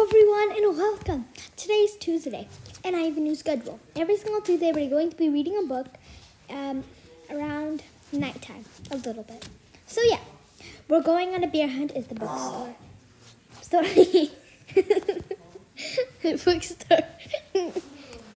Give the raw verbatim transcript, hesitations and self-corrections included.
everyone and welcome. Today is Tuesday and I have a new schedule. Every single Tuesday we're going to be reading a book um, around nighttime, a little bit. So yeah, we're going on a bear hunt is the bookstore. Story. Bookstore.